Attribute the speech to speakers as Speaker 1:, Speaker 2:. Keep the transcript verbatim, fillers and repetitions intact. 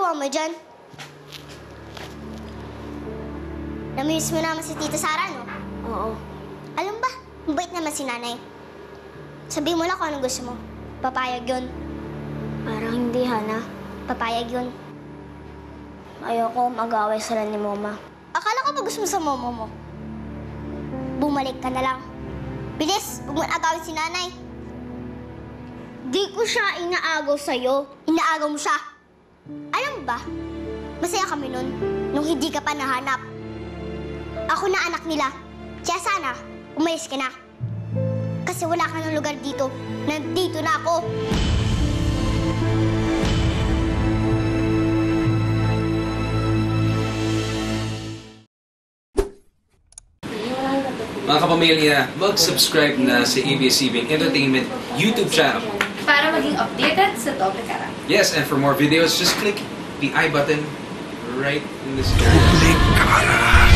Speaker 1: ginagawa mo dyan? Namimiss mo naman si Tita Sara, no?
Speaker 2: Oo.
Speaker 1: Alam ba, mabait naman si nanay. Sabihin mo lang kung anong gusto mo. Papayag yun.
Speaker 2: Parang hindi, Hana.
Speaker 1: Papayag yun.
Speaker 2: Ayoko mag-away sila ni Mama.
Speaker 1: Akala ko ba gusto mo sa momo mo? Bumalik ka na lang. Bilis, huwag mo agawin si nanay.
Speaker 2: Di ko siya inaagaw sa'yo.
Speaker 1: Inaagaw mo siya. Alam mo ba, masaya kami nun nung hindi ka pa nahanap. Ako na anak nila. Kaya sana, umalis ka na. Kasi wala ka ng lugar dito. Nandito na ako.
Speaker 3: Mga kapamilya, mag-subscribe na sa A B S C B N Entertainment YouTube channel.
Speaker 4: Para maging updated sa Doble Cara.
Speaker 3: Yes, and for more videos, just click the I button right in this area.
Speaker 5: Doble Cara.